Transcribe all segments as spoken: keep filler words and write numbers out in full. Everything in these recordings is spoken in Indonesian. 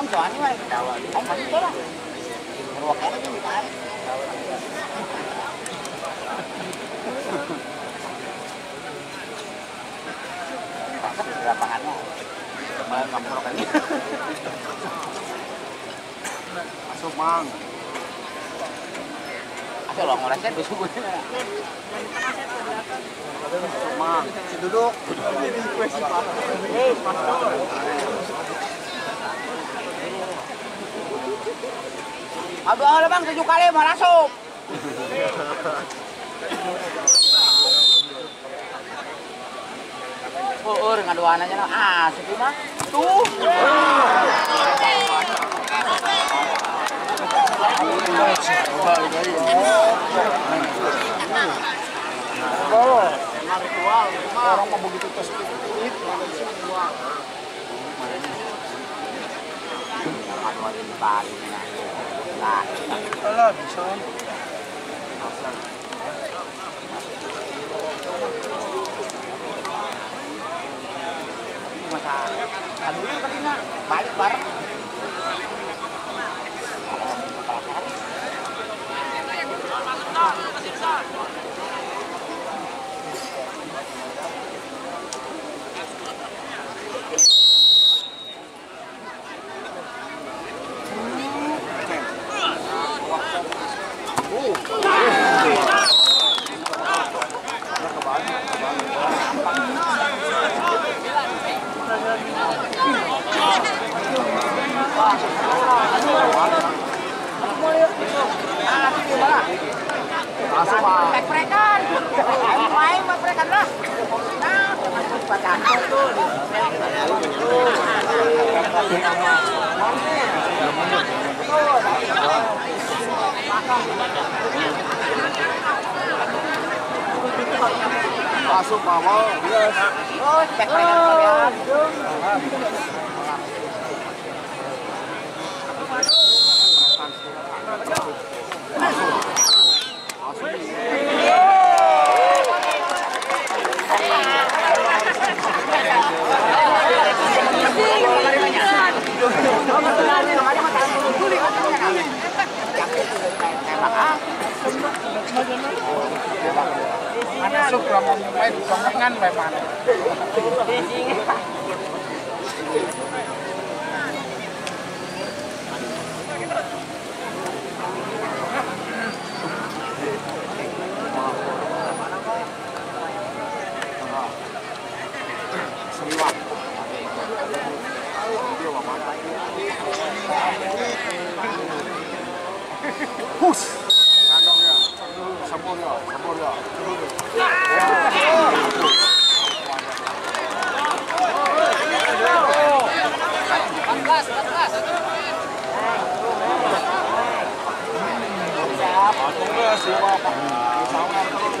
soalnya mah aing masih teh lah. Ruwak aja kita. Lapangannya malah ngapur kan. Masuk mang. Asal lo ngorasnya dua suku. Masuk mang. Duduk. Aduh, ada bang tujuh kali mau masuk. Oh, oh, dengan dua anaknya, ah, sepi mah, tuh. Oh, ritual, orang mau begitu positif. Alah, bisa. Masa aduh katanya balik bareng. Masuk mang. Prek-prekan. Main prek-prekan lah. Nah, baca tuh. Masuk mawar. Yes. Oh, prek-prekan kalian. Masuk lah mau main songengan memang. Push. Kandongnya. Sambur ya, sambur ya. empat belas, empat belas. Tunggu siapa Pak? Sama terus.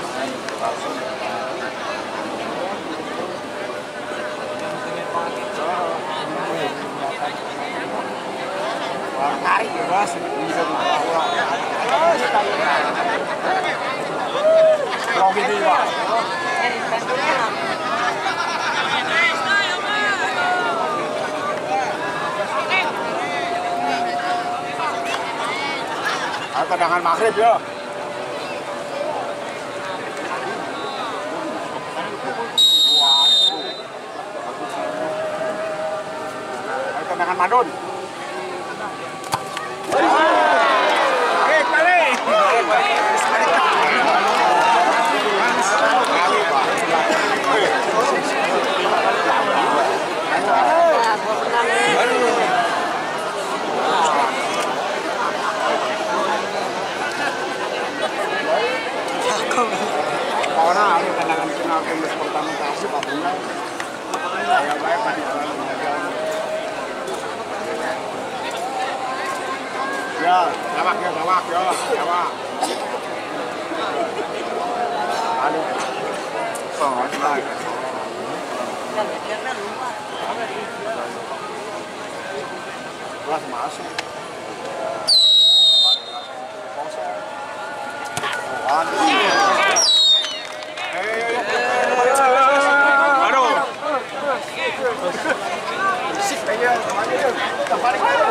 Tarik bebas bisa dibawa. Kalau gitu Pak. Tendangan maghrib ya. Tendangan madun. Orang ada tendangan final timnas pertama kasih Pak Bunda. Ya baik Pak ya, jawab ya, jawab ya, jawab. Aduh. Sangat baik. Kelas masuk. Aduh. Iya, semuanya yuk. Balik aja.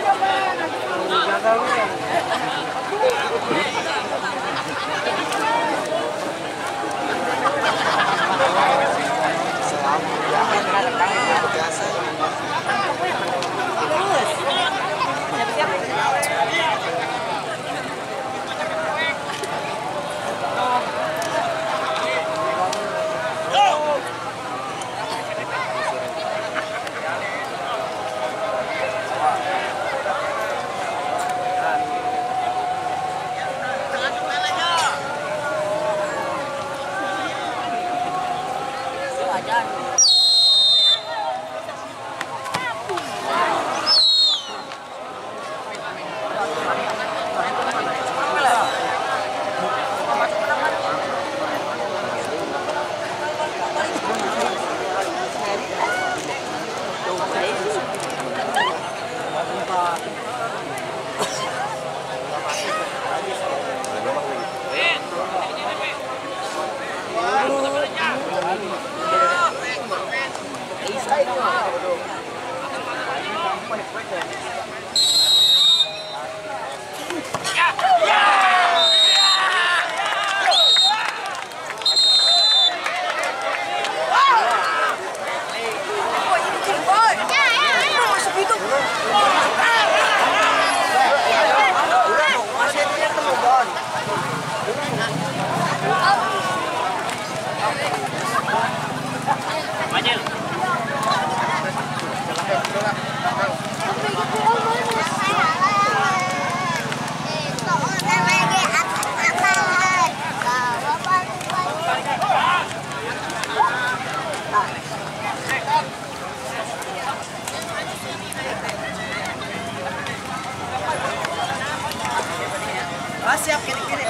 Ah, siap kiri-kiri.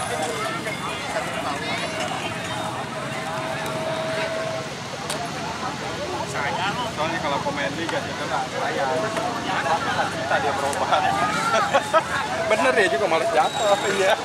Soalnya kalau pemain liga juga nggak bayar. Kita dia berobat. Bener ya juga malas jatuh. Iya.